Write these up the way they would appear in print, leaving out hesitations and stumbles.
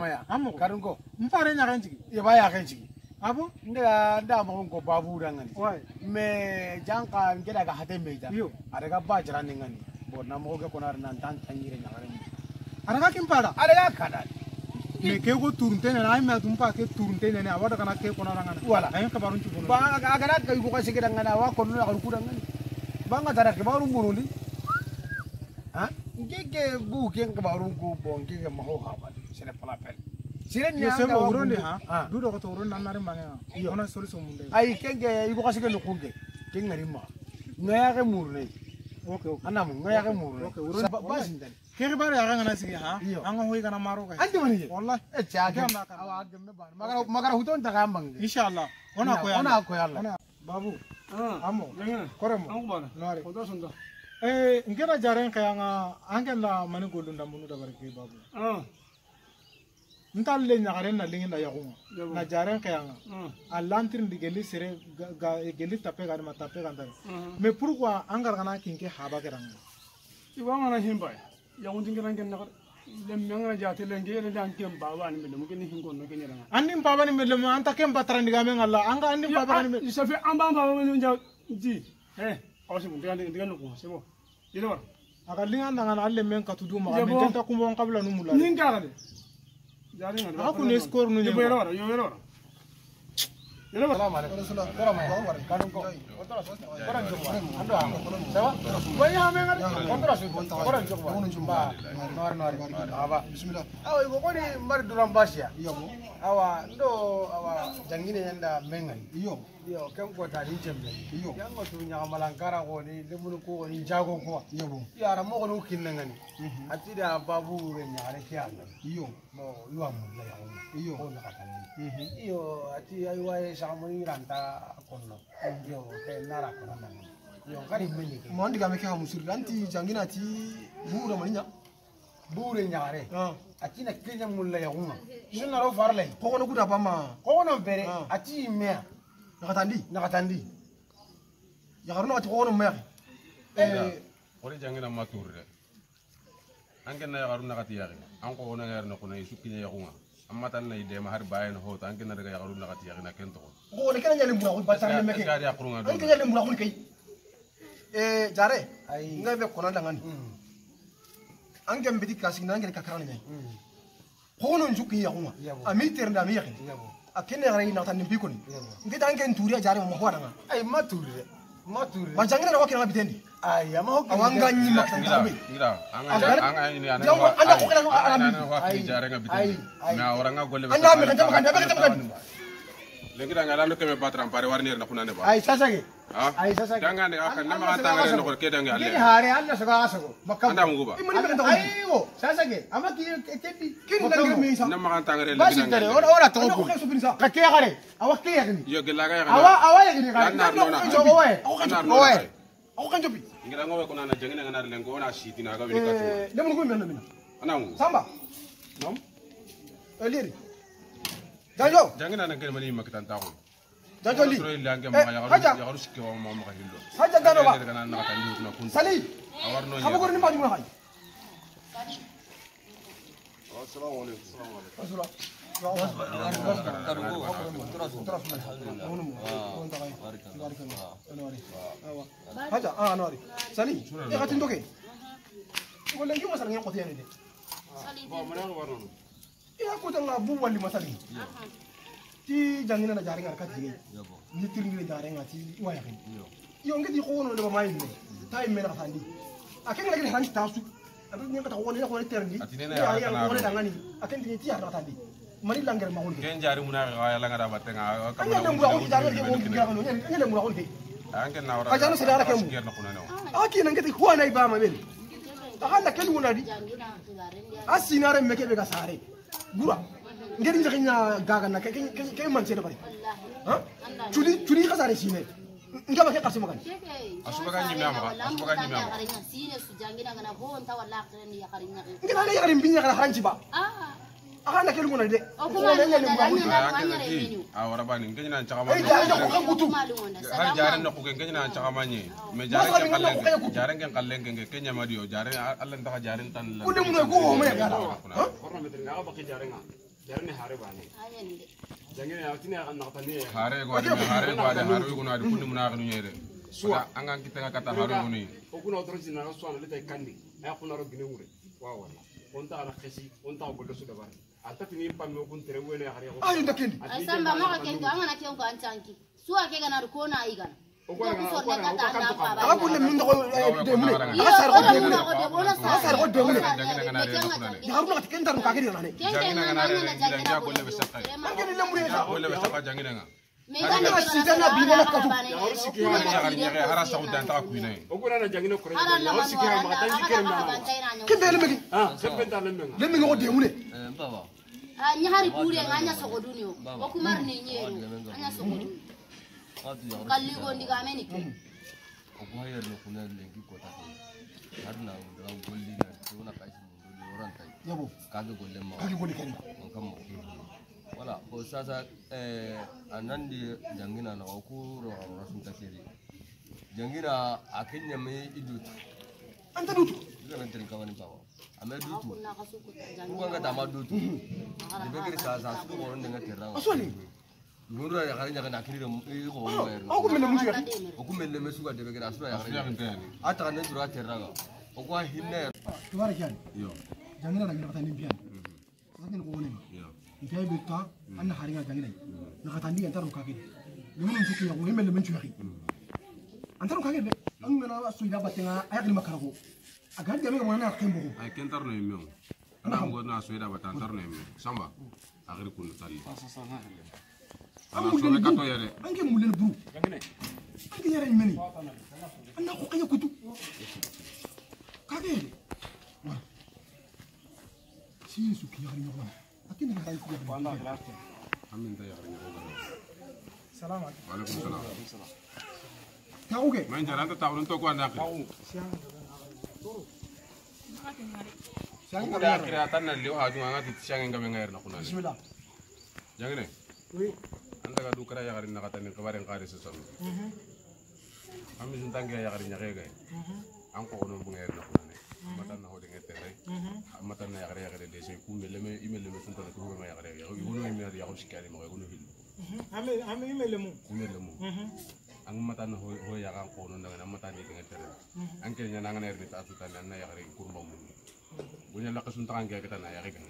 maya Amo. Karunko. Mpare nya kan cigi. Ya baya kan cigi. Abo? Nda mo ko babu ngani. Wai. Me janka ngeda ga hate meja. Yo. Ada ga ba jara ngani. Bo na mo ga konar nan tan tanyire nyare. Araka kimpada. Ada ga kada. Me ke go turunte ne ay me tumpa ke turunte ne awada kana ke kona rangana. Wala. Ay kabarun ci bono. Ba ga ga ga ko ka sigida ngana wa ko na ko ngani. Ba nga tara ke baru murundi. Ha? Ngeke bu ke baru ko bon ke ma ho ha ba. Sene pala pel. Sire Yo nya sembo ga uronde ha. Du do ko to uron nan nare manga. Ona solution munde. Ay kenge ibu ka sigida ko ke. Ke ngari ma. Ngaya ke murne. Okay okay. Anam ngaya ke murne. Okay, uron. Ba sindan. Ke bare ya ngana sigi ha. Iyo. Anga hoy kana maro ka. Andi mani. Wallahi. Chaga awa gemme ban. Magara huton ta gambang. Inshallah. Ona ko ya. Ona ko yalla. Ona babu. Ah. Amo. Jangan. Koremo. Aku bana. Nare. Kodo sunda. Ngera jaren kayanga angela mani golunda munu da barke babu. Ah. Ntalle nyagaren na lingi na yagunga. Yabo. Na jaren kayanga. Ah. Alantrin di geli sere geli tape ga ma tape ga ndare. Ah. Mais pourquoi angar kana kinke haba keranga? Iwa mana himba. Yang unting kan kan nak. Lem yang na jati lengge le dan kem bawa ni mele mungkin hin kon ke nyara. Annim baba ni mele anta kem patran diga men Allah anga annim baba ni Isa fe amba bawa ni jauh ji. Awas mun dengan lu sebo. Ini war. aga linga ndanga na alle men katudu ma Yabo. men tenta kumbo kabla nu mula. Nin kara de. Jari ngan. Aku ne score nu Yo nyema. yero war, yo yero war. Yero war. Salam alaikum. Salam alaikum. Kanun ko. Kotora so. Koran jumba. Ando am. Sawa? Wai ha men ngari. Kotora so. Koran jumba. Koran jumba. Nor. Aba. Bismillah. Awa ko ni mar duram basia. Yabo. Awa ndo awa jangine yanda mengan. Iyo. Iyo kan ko ta din jembe. Iyo. Yango tu nya malangkara ko ni lemunu ko ni jago ko. Yabo. Yara mo ko no kinnangani. Atida babu re nya re kyanga. Iyo. Mo yuam la ya. Iyo. Ko na katani. Iyo ati ayuai samuni ranta kono. Iyo ke nara kono nang. Iyo kari menyi. Mo andi game ke ha musir anti jangina ti buura maninya Bure nyare. ah Ati na kenya mulla ya uma. Iyo naro farle. ko kono kuda pama Ko no bere ati mea nakatandi nakatandi. ya garuna ati ko kono me Ore jangina maturre. Angena ya garuna kati yari. Anko ona yar na kuna isukinya ya kunga. Amma tan na ide ma har bayan ho ta angena daga ya garuna kati yari na kento. ko ne kana nyale mbura ko batare me ke Gari ya kurunga do. an nyale mbura ko kai jare Ai. ngabe kono dangan an gam bidi kasi na ngere kakarana nyai ko kono njuki ya kuma Yabo. a militaire nda mi yakin Yabo. akene gare na tan bi koni Yabo. ngita an ken turiya jare mo hwana nga Ai maturre. Maturre. ba jangina na wakina bitendi Ai ama ho. awanga nyima tan Ngira, tambe ngira. Agara- Anga ini ana. Jangan, anda kok kena ana alami. ana waktu Ai, jare nga ai, bitin. ai. Na orang nga golle. Anda me kan kan kan Lengi da ngala no keme patram pare warni na kuna ne ba. Ai sasage. Ah. Ai sasage. Janga ne aka na ma tanga no ko kede nga Gini alle. hare alla saga asago. Makam. Anda mu guba. imani me kan tan Ayo, sasage. Ama ki kepi. kini ngere me isa Na ma tanga re Basi tare ora to anda ko. ko keso binisa Ka ke gare. Awa ke yakni. Yo gela ga ya. Awa ya gini gare. Anar no na. Jogo we. Anar no. Oe. ako kan jobi Ngira ngo ko na jangina ngana lengo na shiti na ga bi ka to. lemun ko men men Ana mu. samba Nom. eliri janjo Jangina na ngene mani makitan ta ko. janjo li Soro ilange ma ya haja ya ruski wa ma ma hillo. haja gano ba Kana na ka ndu na kun. sali Awarno kabo ko ya. ni ma juma hay Assalamu alaikum. asura haja anwari sali e gatin doke wala ngi masal ngam ko tiyane de Ba mana ko warno. ya ko tanga bu walli masali ti jangina na jari ngar kat jige ni tirngi jari ngati waya kin yo ngati ko wono de ba mayi ne tay men ka tandi akin lagi han tasu adu nyanga ta woni ko terndi Atine na ya ya ya kana. woni dangani akin ti ti har tandi mani langere ma woni Ken jari muna ga ya langa da batenga. anya dem bura ko jari ke mo biya ko anya dem bura ko ke Anke na wara. Kajano sedara kemu. Na kuna no. aki nan ngati ko na ibama men akalla kel wona di asinare meke be ga sare gura ngeri njakinya gaga na ke man se da bari ha chuli ka sare sine ngaba ke kasima kan Asuba ga nyimya ma. Asuba ga nyimya ma. ngina ga yari mbinya kala hanci ba akalla kel wona de ko na nyane mu Anke na ji. Awara bani ngeni na chakama. ay jari ko kan butu Har jare na ku ngeni na chakama ni. Me jare ke kallen. Jare ke kallen ke kenya madio. Jare Allah ta jare tan. ko de mu ko mo ya gala ha Orang betul ngapa pakai jare nga. jarne hare bani jangina ya tini akan nakatani hare guna di kunni muna kanu nyere suwa angan kita ngakata hare guni okuna otrosi na suwa na leta kandi ay kuna ro gine ngure wawa onta ala khesi onta godo su dabar ata tini pamme kun tere wene hare ko ay ndakendi asamba maka kendo amana kyo ko antanki suwa ke kana ko na igana aku le min ko de mune asar ko de mune asar ko de mune ya haruna ka kentar ka kiri nane jangina ngana jangina golle be sakay angeni le mune golle be sakay jangina nga anga sitana bibela ka tu ya hara sa udan ta ku ne okuna na jangina ko ya siki ha ma tan jikere ma kembele megi sebenta le min ko de mune baba anya hari kuri anya sogodunio okumar ne nyero anya sogodunio kalli ko ndi kameni ke o ko hayar no kuna lengi ko ta ko har na ga golli na to na kai mun do ran tai yabo kage golle ma kage golle kari on kam mo wala ko sasa anandi jangina na ko ro rasun ta kiri jangina akenya me idut anta dutu zan tin kawani bawa ame dutu ko ga ta ma dutu de be kiri sasa su ko ron de ngaterra asoni Guru ya kali jangan akhirnya ko aku mele musu ya aku mele mesuka de bekira asura ya kali ya kan ata kan dura terraga aku hinne tuwara kyan yo jangina na ngata ni bian sakin ko woni yo ikai betta anna haringa jangina na kata ndi antaro ka kidi limun nsuki ya ko mele menchu ya antaro ka kidi an mena su ida batenga ayak ni makarago aga jame ko na kembo ay kentar no yimyo ana ngo na so ida batan tar no yimyo samba agir kun tali ana so be kato yare ange mulen buru jangine ange yare meni anna ko kaya kutu kage wa si su ki yare ngwa akini ga ku ko anda glaste amin ta yare ngwa salam alaikum wa alaikum salam ta oge man jaranta tawrun to ko anda akhi sang ko da akira tan na liwa haju ngati tisange ngabe ngair na kunani bismillah jangine oui anda ga dukara ya garin nakata ni kabaren kare se son ami sun tangi ya garin nyake gay an ko ono bu ngair na kunani matan na hode ngete ray matan na ya garin de se ku mele me imele me sun tan ko ma ya garin ya wono mi ya ko sikari mo wono hil ame imele mu ang matan na ho ya kan ko ono na matan ni ngete ray an ke nya na ngair ni ta tutan na ya garin kurma mu bunya la kasun tangi kita na ya garin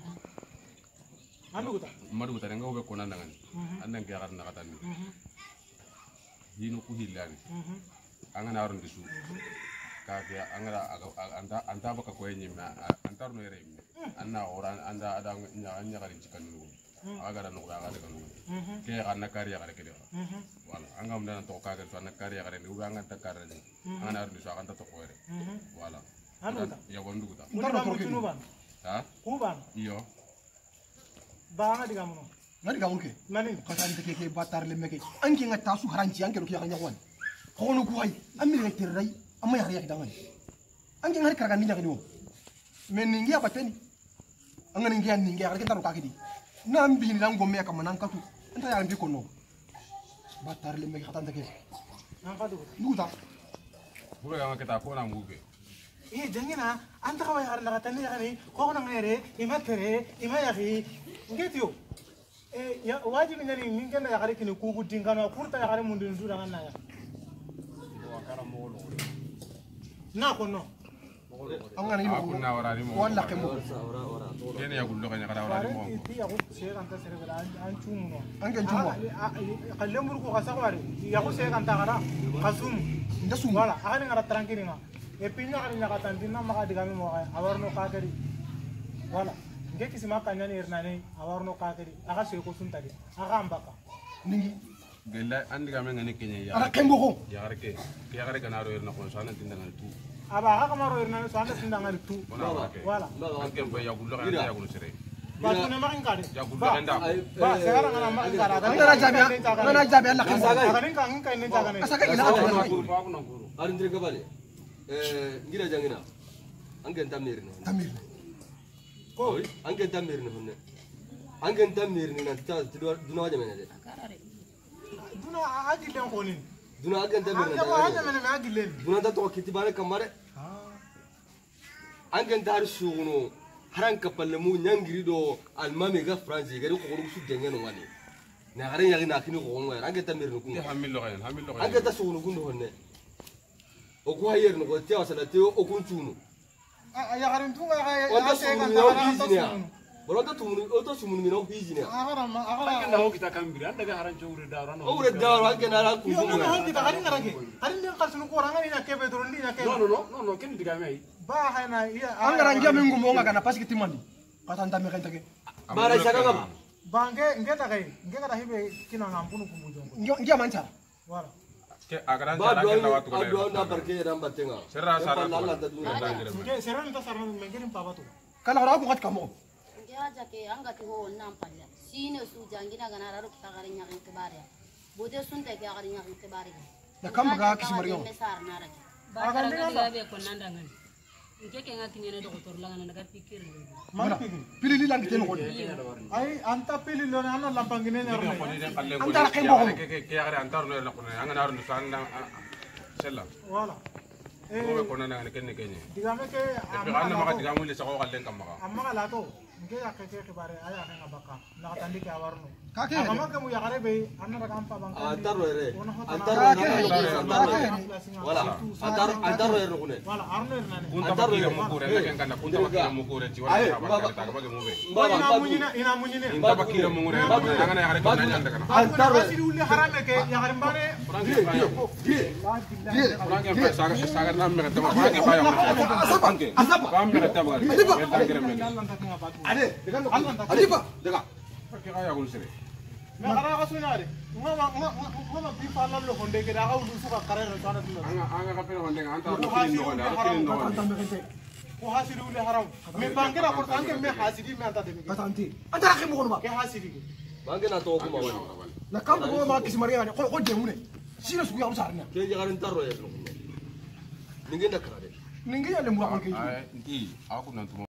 madu ta nga hobe ko nan ngan andan ke yagar nakata ni hinu ku hilani angana aron disu ka ke angara anta baka ko yenyi na antar no yere anna oran anda ada nya garin cikan nu aga no ga daga nu ke anna kariya gare ke wala angam dan to ka ga to anna kariya gare ni anga ta kare ni angana aron disu anga to ko yere wala ya gondu ta ha kuban iyo banga diga muno ngadi ga wonke nani kasari te ke batar le meke anki nga tasu haranci anke ruki yaganya wan kono ku hay amir ke terray amma yari yak dangan anki ngari karaga ni nyagani wo men ningi abateni angani ngi an ningi arke taru kakidi nam bi ni lango me ka manan katu anta ya mbi kono batar le meke khatan take nan fadu nuta buru yang kita ko na muge jangina anta kawai har na tani yani ko na ngere imatere imayaki ngetio ya wajibi ngani mingena ya kare kini kuku tingana kurta ya kare mundu ndu dangan naya na kono angani aku na warani mo wala kemo kene ya gullo kanya kada warani mo ti ya ko se kan ta sere bela an chumuno angen chumwa kalle mur ko kasa ko ya ko se kan ta kara kasum ndasu wala akani ngara tranquille nga e pinya kare na katantina maka digami mo kay awarno kakari wala ngeki sima kanyani irnane awarno kakari aka se ko suntadi aka ambaka ningi gella andi game ngani kenya ya ara kembo ko ya gare kana ro irna ko sana tindangal tu aba aka maro irnane so anda tindangal tu wala anke bo ya gullo kana ya gullo sere ba tuna makin kade ya gullo kanda ba sekarang ana makin kade ana jabi Allah kembo aka nin kan kan nin jagane asaka ila aku na guru arin dire gabale ngira jangina angen tamir no tamir ko angen tamir no honne angen tamir ni na ta duna waje menade duna agilen konin duna angen tamir anga waje menade agilen duna ta to kitibare kamare angen dar suuno haran kapalle mu nyangiri do almami ga france gari ko ko su dengen wani na garin yari na kini ko ngwa anga ta mirnu kun hamillo gayen anga ta sunu kun honne o ko hayer no ko tiya sala tiyo o kun tunu ya garin tunga ga on ta sunu no hijinia boron ta tunu o to sunu no hijinia na ho kita kambiri anda ga haran chowre dawra no o re dawra anga na ra ku yo no ho kita garin ngarage garin den kalsunu ko ranga ina kebe doron dina kebe no ken diga mai ba hayna iya angara ngia mingu monga kana pasi kitimandi kata ndame kan take bara saka ngam bange ngeta kai ngeta hibe kina ngampunu kumbujongo ngia mancha wala ke agaran jara ke lawatu ko adu na barke ram batenga serra sara Allah ta duna nge seran ta sarna mengerin pabatu kana hara ko kat kamo ngia jake angati ho nampalla sine su jangina gana raru kita garin yakin kebare bode sunta ke garin yakin kebare da kam ga kismariyo mesar narake bakara ga be ko nandangan ngeke ngati ne doktor la ngana daga pikir mana pilili lang kiten ko ay anta pili lo na lampangine ne ro antara kay mo ke yagare antar no la ko anga naru no sanda sella wala ko ko nana ken ne kenye digame ke anna maka digamu le sako kallen kam maka amma la to nge ya ke bare aya ke ngabaka na tandi ke awarno kake amma ke mu ya gare be anna daga ampa bang antaro ere wala antaro ere kune wala arno nane kunta bakira mu kure ken kana kunta bakira mu kure ci wala ta ba mu be ina munyine kunta bakira mu kure anga na yagare ko nanya ndaka antaro asiri ulle harame ke ya gare mbare franke fa saga na me tama franke fa ya asaba kam me tama ade adiba daga ke kaya gul sire na gara ka sunare ngoma bi falla lo honde ke da ulu suka kare ro sana dulu anga ka pelo ndeng anta ko kin no nda kin no ko hasiri ulle haram me bangera ko tanke me hasiri me anta de kata anti antara kay mo ko ba ke hasiri bange na to kuma wani na kam ko ma kismariyo ne ko de mune sino su ya usarnya ke jagarin tarro ere ningi na kare ningi ya le mu ko ke ai ndi aku nantu